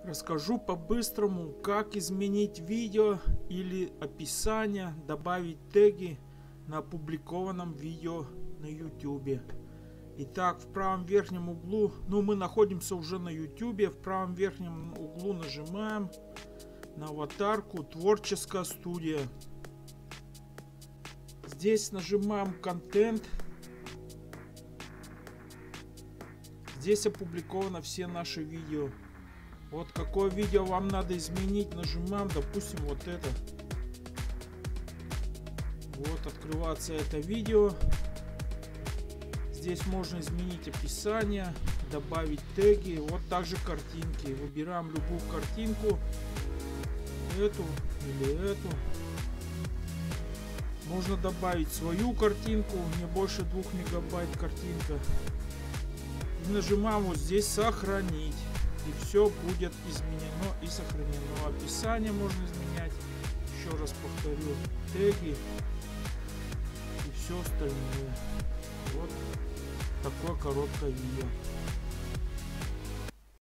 Расскажу по-быстрому, как изменить видео или описание, добавить теги на опубликованном видео на YouTube. Итак, в правом верхнем углу, мы находимся уже на YouTube, в правом верхнем углу нажимаем на аватарку «Творческая студия». Здесь нажимаем «Контент». Здесь опубликовано все наши видео. Вот какое видео вам надо изменить, нажимаем, допустим, вот это. Вот открывается это видео. Здесь можно изменить описание, добавить теги, вот также картинки. Выбираем любую картинку, эту или эту. Можно добавить свою картинку, не больше 2 мегабайт картинка. И нажимаем вот здесь «Сохранить». И все будет изменено и сохранено. Описание можно изменять. Еще раз повторю. Теги. И все остальное. Вот такое короткое видео.